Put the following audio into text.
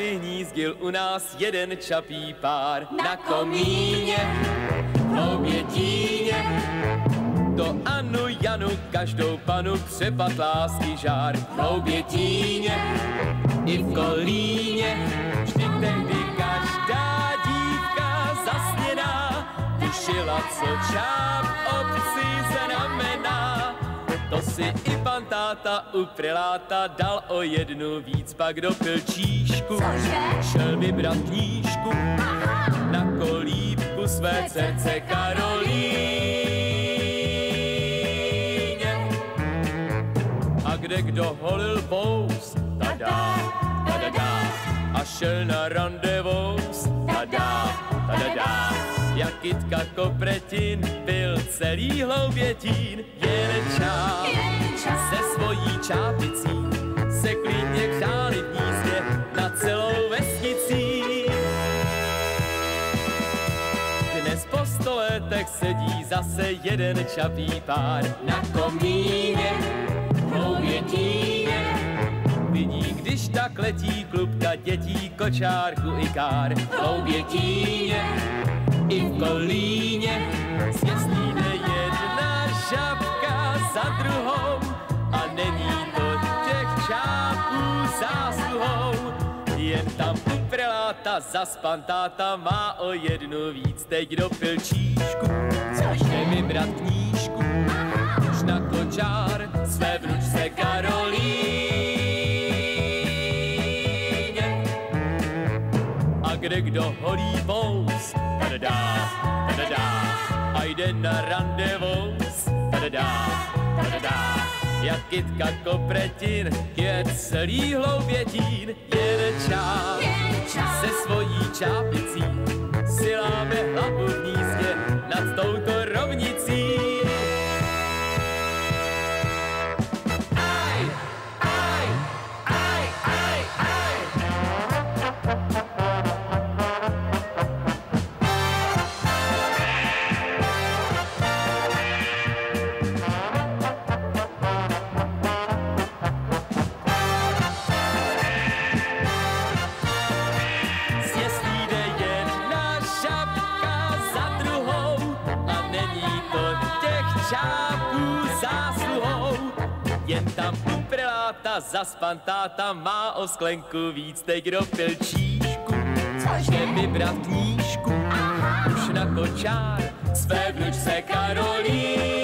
vyhnízdil u nás jeden čapí pár. Na komíně, hloubětíně, to Anu, Janu, každou panu přepad lásky žár. Hloubětíně i v Kolíně, vždy tehdy každá dívka zasněná tušila, co čáp obci znamená. To si i pan táta u preláta dal o jednu víc, pak dopil číšku, šel vybrat knížku. Na kolíbku své dcerce Karolíně. A kde kdo holil pous, tada, tada, a šel na randevous, tada, tada. Jak Kytka Kopretin byl celý Hloubětín, jen čáp se svojí čápicí se klidně hřáli v hnízdě na celou vesnicí. Dnes po 100 letech sedí zase jeden čapí pár na komíně, Hloubětíně. Vidí, když tak letí klubka dětí, kočárku i kár. Hloubětíně i v Kolíně svěstí jde jedna žabka za druhou a není to těch čápů zásluhou. Jen tam u preláta zas pan táta má o jednu víc, teď dopil číšku, cože vybrat knížku, už na kočár své vnučce Karolíně. A kde kdo holí pous, tadadá, tadadá, a jde na randevous, tadadá, tadadá. Jak Kytka Kopretin je celý Hloubětín, jen čáp se svojí čápicí si láme hlavu v hnízdě nad touto rovnicí. Aj, aj, aj, aj, aj. Čápů zásluhou, jen tam u preláta zas pan táta má o sklenku víc, teď dopil číšku, cože vybrat knížku, už na kočár své vnučce Karolíně.